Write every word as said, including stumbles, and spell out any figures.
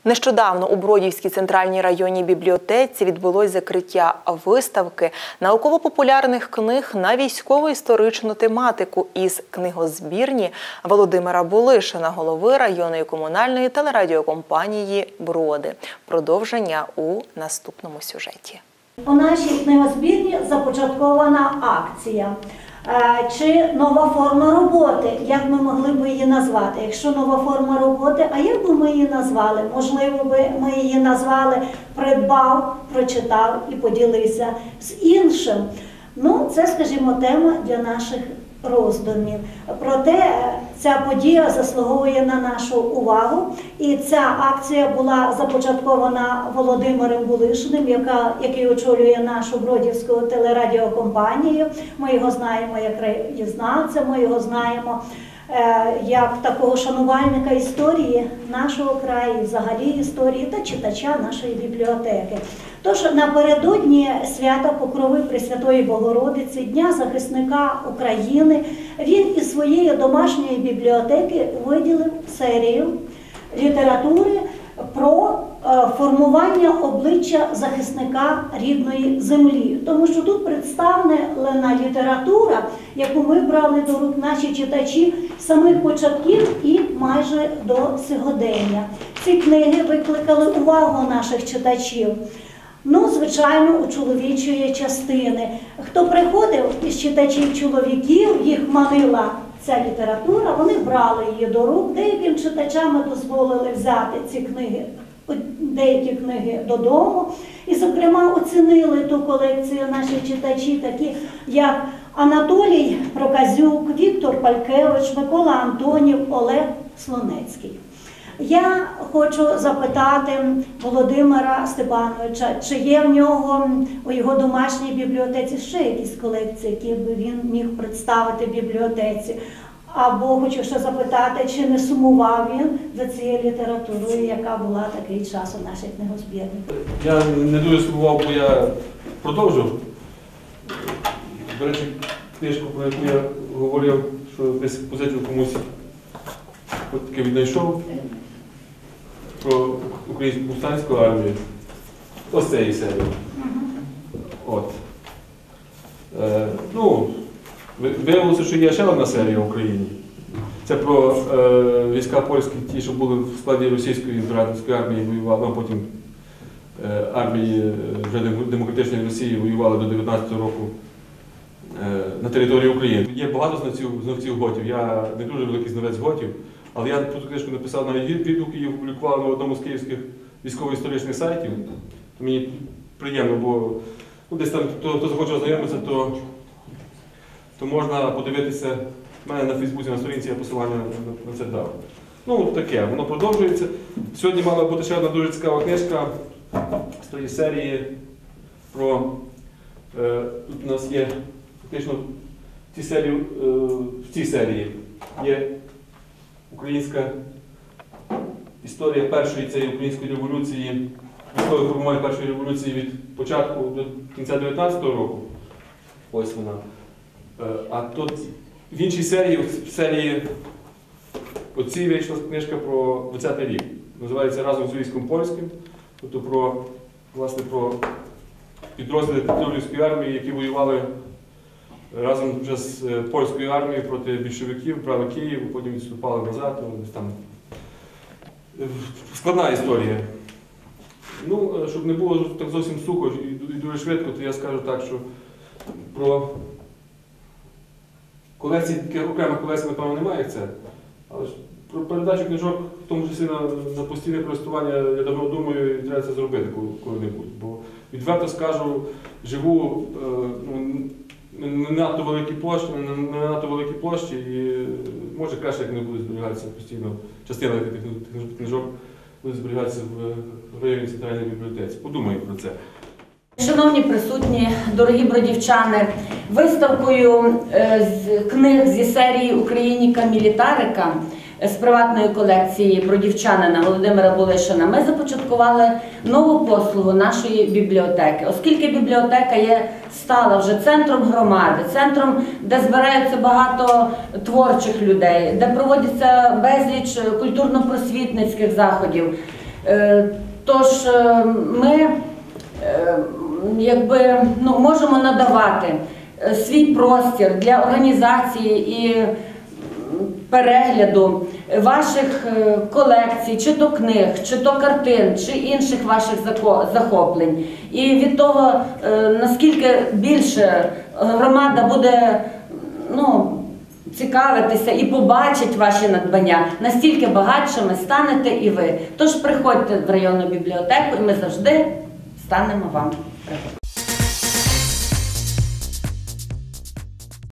Нещодавно у Бродівській центральній районній бібліотеці відбулось закриття виставки науково-популярних книг на військово-історичну тематику із книгозбірні Володимира Булишина, голови районної комунальної телерадіокомпанії «Броди». Продовження у наступному сюжеті. У нашій книгозбірні започаткована акція. Чи нова форма роботи, як ми могли б її назвати? Якщо нова форма роботи, а як би ми її назвали? Можливо, би ми її назвали «Придбав, прочитав і поділився з іншим». Ну, це, скажімо, тема для наших роздумів. Проте ця подія заслуговує на нашу увагу. І ця акція була започаткована Володимиром Булишиним, яка, який очолює нашу Бродівську телерадіокомпанію. Ми його знаємо як краєзнавця, ми його знаємо е, як такого шанувальника історії нашого краю, взагалі історії та читача нашої бібліотеки. Тож напередодні свята Покрови Пресвятої Богородиці, Дня захисника України, він із своєї домашньої бібліотеки виділив серію літератури про формування обличчя захисника рідної землі. Тому що тут представлена література, яку ми брали до рук наші читачі з самих початків і майже до сьогодення. Ці книги викликали увагу наших читачів. Ну, звичайно, у чоловічої частини. Хто приходив із читачів-чоловіків, їх манила ця література, вони брали її до рук. Деяким читачам ми дозволили взяти ці книги, деякі книги додому. І, зокрема, оцінили ту колекцію наші читачі, такі як Анатолій Проказюк, Віктор Палькевич, Микола Антонів, Олег Слонецький. Я хочу запитати Володимира Степановича, чи є в нього у його домашній бібліотеці ще якісь колекції, які б він міг представити в бібліотеці. Або хочу ще запитати, чи не сумував він за цією літературою, яка була такий час у нашій книгозбірні. Я не дуже сумував, бо я продовжив. До речі, книжку, про яку я говорив, що десь позичив комусь, от таки віднайшов. Про українську повстанську армію. Ось цієї серії. От. Е, ну, виявилося, що є ще одна серія в Україні. Це про е, війська польські, ті, що були в складі російської імператорської армії, воювали, а потім е, армії вже демократичної Росії воювали до дев'ятнадцятого року е, на території України. Є багато знавців, знавців готів. Я не дуже великий знавець готів. Але я цю книжку написав навіть відгук, її опублікував на одному з київських військово-історичних сайтів. Мені приємно, бо ну, десь там, хто, хто захоче ознайомитися, то, то можна подивитися. У мене на Фейсбуці, на сторінці я посилання на, на, на це дав. Ну, таке, воно продовжується. Сьогодні мала бути ще одна дуже цікава книжка з тої серії про... Е, тут у нас є фактично в цій серії, е, в цій серії є українська історія першої цієї української революції, військове формування першої революції від початку до кінця дев'ятнадцятого року. Ось вона. А тут в іншій серії, в серії оцій вийшла книжка про двадцятий рік. Називається «Разом з військом польським». Тобто про, власне, про підрозділи Петлюрівської армії, які воювали разом вже з польською армією проти більшовиків, брали Київ, потім відступали назад. Там складна історія. Ну, щоб не було так зовсім сухо і дуже швидко, то я скажу так, що про колекції, таких окремих колекцій, напевно, немає, як це. Але ж про передачу книжок, в тому числі на, на постійне користування, я давно думаю, і треба це зробити коли-небудь. Бо відверто скажу, живу ну, не надто великі площі, не надто великі площі, і може краще, як не буде зберігатися постійно, частина тих книжок буде зберігатися в районній центральній бібліотеці. Подумаю про це. Шановні присутні, дорогі бродівчани, виставкою з книг зі серії «Україніка Мілітарика» з приватної колекції бродівчанина Володимира Булишина ми започаткували нову послугу нашої бібліотеки. Оскільки бібліотека є стала вже центром громади, центром, де збираються багато творчих людей, де проводяться безліч культурно-просвітницьких заходів, Е, Тож е, ми е, якби, ну, можемо надавати е, свій простір для організації і перегляду ваших е, колекцій, чи то книг, чи то картин, чи інших ваших зако- захоплень. І від того, е, наскільки більше громада буде, ну, цікавитися і побачить ваші надбання, настільки багатшими станете і ви. Тож приходьте в районну бібліотеку, і ми завжди станемо вам прикладом.